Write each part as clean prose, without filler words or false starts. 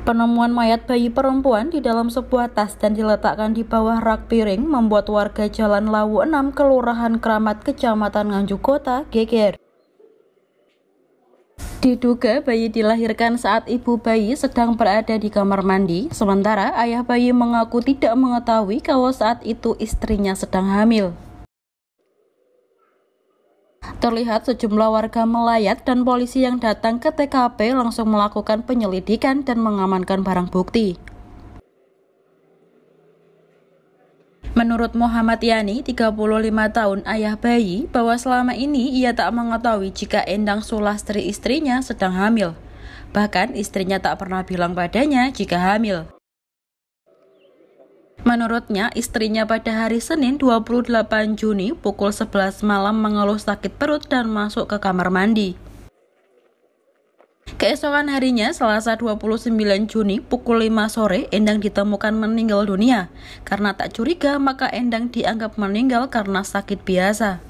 Penemuan mayat bayi perempuan di dalam sebuah tas dan diletakkan di bawah rak piring membuat warga Jalan Lawu 6, Kelurahan Kramat, Kecamatan Nganjuk Kota, geger. Diduga bayi dilahirkan saat ibu bayi sedang berada di kamar mandi, sementara ayah bayi mengaku tidak mengetahui kalau saat itu istrinya sedang hamil. Terlihat sejumlah warga melayat dan polisi yang datang ke TKP langsung melakukan penyelidikan dan mengamankan barang bukti. Menurut Muhammad Yani, 35 tahun, ayah bayi, bahwa selama ini ia tak mengetahui jika Endang Sulastri istrinya sedang hamil. Bahkan istrinya tak pernah bilang padanya jika hamil. Menurutnya, istrinya pada hari Senin 28 Juni pukul 11 malam mengeluh sakit perut dan masuk ke kamar mandi. Keesokan harinya, Selasa 29 Juni pukul 5 sore, Endang ditemukan meninggal dunia. Karena tak curiga, maka Endang dianggap meninggal karena sakit biasa.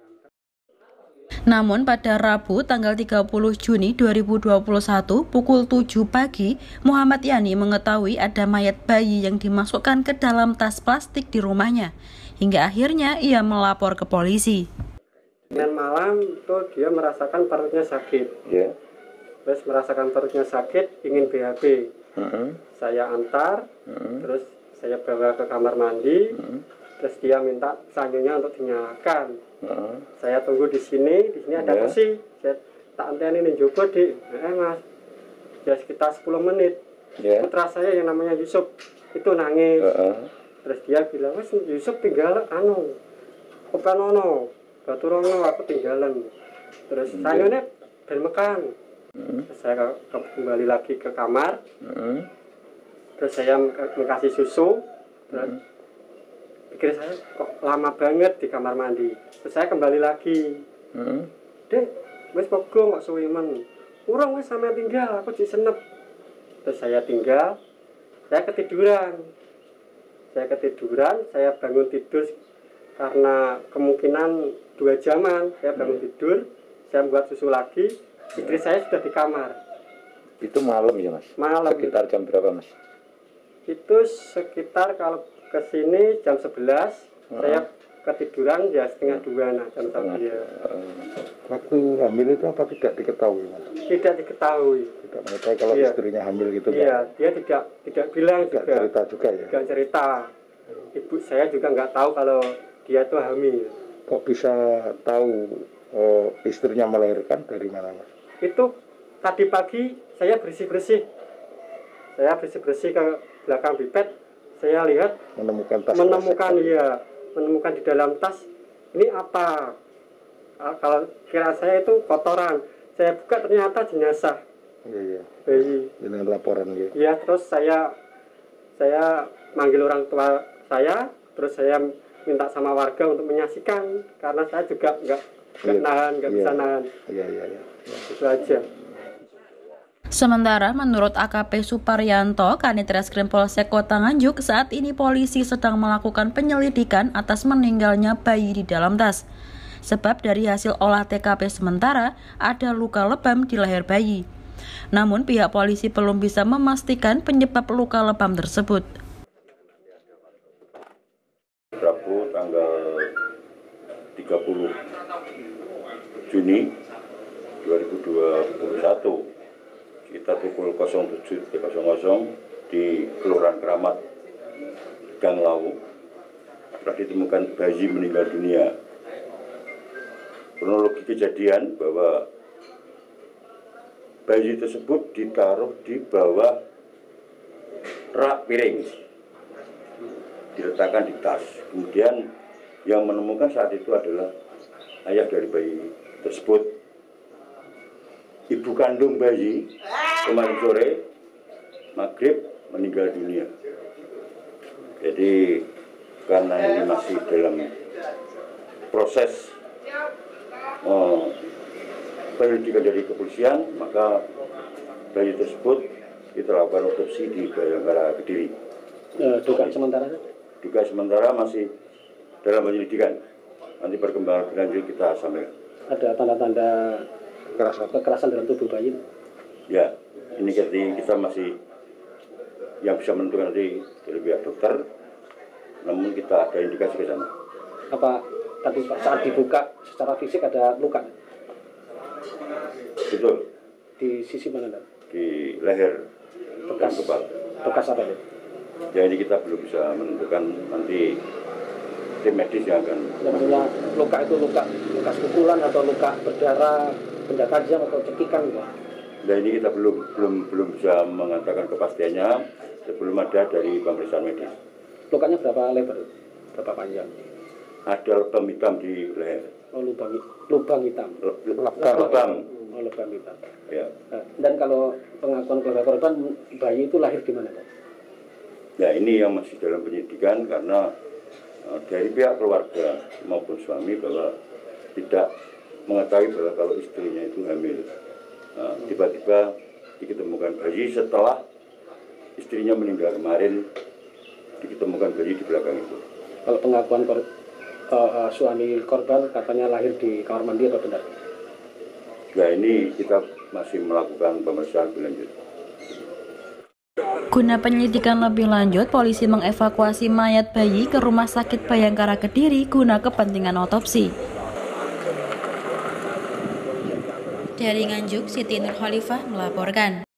Namun pada Rabu tanggal 30 Juni 2021 pukul 7 pagi, Muhammad Yani mengetahui ada mayat bayi yang dimasukkan ke dalam tas plastik di rumahnya. Hingga akhirnya ia melapor ke polisi. Dan malam itu dia merasakan perutnya sakit. Terus merasakan perutnya sakit, ingin BAB. Saya antar, terus saya bawa ke kamar mandi. Terus dia minta sanyonya untuk dinyalakan. Saya tunggu di sini ada kursi. Saya tak anteni nih coba di, mas. Ya sekitar 10 menit. Putra saya yang namanya Yusuf itu nangis. Terus dia bilang, mas Yusuf tinggal Kopanono, Baturono aku tinggalan. Terus sanyonya ben mekan. Terus saya kembali lagi ke kamar. Terus saya kasih susu. Terus pikir saya kok lama banget di kamar mandi. Terus saya kembali lagi. Dek, wis pogo kok suwi men. Urung wis sampe tinggal, aku disenep. Terus saya tinggal, saya ketiduran. Saya bangun tidur karena kemungkinan 2 jaman. Saya bangun tidur, saya buat susu lagi. Istri saya sudah di kamar. Itu malam ya mas? Malam. Sekitar jam berapa mas? Itu sekitar kalau ke sini jam 11, saya ketiduran ya setengah 2 nah jam 1 ya. Waktu hamil itu apa tidak diketahui mas? Tidak diketahui. Tidak mengetahui kalau istrinya hamil gitu? Iya, dia tidak bilang tidak juga. Cerita juga ya? Tidak cerita. Ibu saya juga nggak tahu kalau dia itu hamil. Kok bisa tahu istrinya melahirkan dari mana mas? Itu tadi pagi saya bersih-bersih. Saya bersih-bersih ke belakang pipet. Saya lihat menemukan tas. Menemukan di dalam tas. Ini apa? Kalau kira saya itu kotoran. Saya buka ternyata jenazah. Iya. Bayi. Dengan laporan gitu. Iya, terus saya manggil orang tua saya, terus saya minta sama warga untuk menyaksikan karena saya juga nggak bisa nahan. Iya. Itu aja. Sementara menurut AKP Suparyanto, Kanit Reskrim Polsek Kota Nganjuk, saat ini polisi sedang melakukan penyelidikan atas meninggalnya bayi di dalam tas. Sebab dari hasil olah TKP sementara, ada luka lebam di leher bayi. Namun pihak polisi belum bisa memastikan penyebab luka lebam tersebut. Rabu tanggal 30 Juni 2021 kita pukul 07.00 di Kelurahan Kramat, Gang Lawu telah ditemukan bayi meninggal dunia. Kronologi kejadian bahwa bayi tersebut ditaruh di bawah rak piring, diletakkan di tas. Kemudian yang menemukan saat itu adalah ayah dari bayi tersebut. Ibu kandung bayi kemarin sore maghrib meninggal dunia. Jadi karena ini masih dalam proses penyelidikan dari kepolisian, maka bayi tersebut kita lakukan otopsi di Bayangkara Kediri. Dugaan sementara masih dalam penyelidikan. Nanti perkembangan lanjut kita sampaikan. Ada tanda-tanda kekerasan dalam tubuh bayi? Ya, ini kita masih yang bisa menentukan nanti dari pihak dokter, namun kita ada indikasi ke sana. Apa tadi saat dibuka secara fisik ada luka? Betul. Di sisi mana, Pak? Di leher dan kepala. Bekas apa itu? Ya ini kita belum bisa menentukan, nanti tim medis yang akan. Maksudnya luka itu luka bekas pukulan atau luka berdarah, benda tajam atau cekikan gitu? Nah ini kita belum bisa mengatakan kepastiannya sebelum ada dari pemeriksaan medis. Lukanya berapa lebar? Berapa panjang? Ada lebam hitam di leher. Oh, lubang hitam. Lebam. Oh, lubang hitam. Ya. Dan kalau pengakuan keluarga korban, bayi itu lahir di mana, Pak? Ya ini yang masih dalam penyidikan karena dari pihak keluarga maupun suami bahwa tidak mengetahui bahwa kalau istrinya itu hamil. Tiba-tiba diketemukan bayi setelah istrinya meninggal kemarin, diketemukan bayi di belakang itu. Kalau pengakuan suami korban katanya lahir di kamar mandi atau benar? Nah ini kita masih melakukan pemeriksaan lebih lanjut. Guna penyelidikan lebih lanjut, polisi mengevakuasi mayat bayi ke Rumah Sakit Bayangkara Kediri guna kepentingan otopsi. Dari Nganjuk, Siti Nur Khalifah melaporkan.